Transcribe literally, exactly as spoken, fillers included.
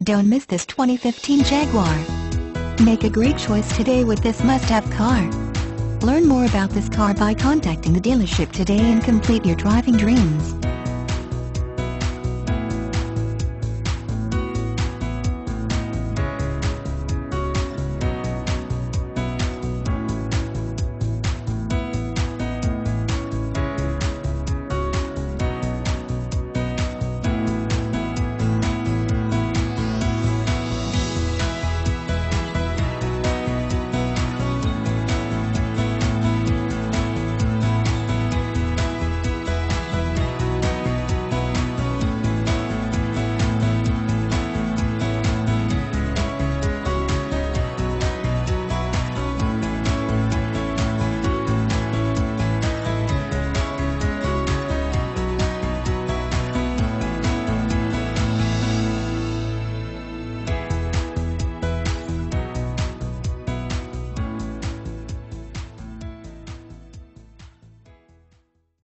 Don't miss this twenty fifteen Jaguar. Make a great choice today with this must-have car. Learn more about this car by contacting the dealership today and complete your driving dreams.